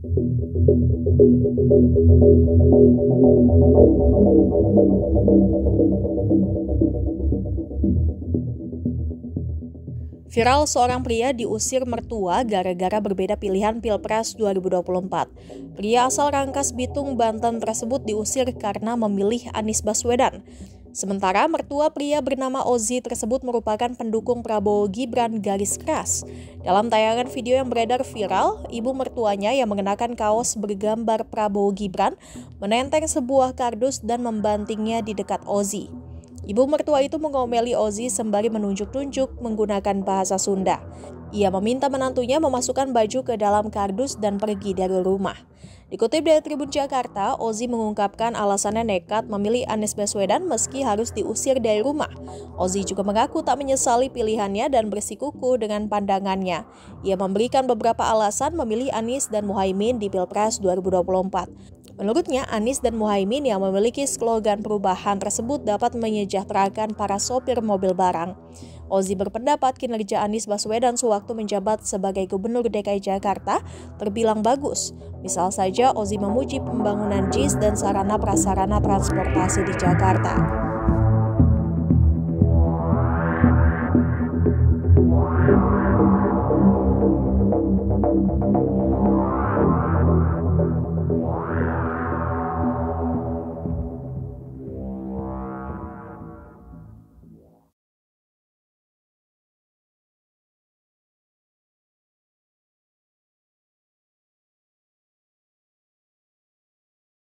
Viral seorang pria diusir mertua gara-gara berbeda pilihan Pilpres 2024. Pria asal Rangkas Bitung, Banten tersebut diusir karena memilih Anies Baswedan. Sementara mertua pria bernama Ozi tersebut merupakan pendukung Prabowo Gibran garis keras. Dalam tayangan video yang beredar viral, ibu mertuanya yang mengenakan kaos bergambar Prabowo Gibran menenteng sebuah kardus dan membantingnya di dekat Ozi. Ibu mertua itu mengomeli Ozi sembari menunjuk-nunjuk menggunakan bahasa Sunda. Ia meminta menantunya memasukkan baju ke dalam kardus dan pergi dari rumah. Dikutip dari Tribun Jakarta, Ozi mengungkapkan alasannya nekat memilih Anies Baswedan meski harus diusir dari rumah. Ozi juga mengaku tak menyesali pilihannya dan bersikukuh dengan pandangannya. Ia memberikan beberapa alasan memilih Anies dan Muhaimin di Pilpres 2024. Menurutnya, Anies dan Muhaimin yang memiliki slogan perubahan tersebut dapat menyejahterakan para sopir mobil barang. Ozi berpendapat kinerja Anies Baswedan sewaktu menjabat sebagai Gubernur DKI Jakarta terbilang bagus. Misal saja, Ozi memuji pembangunan JIS dan sarana prasarana transportasi di Jakarta.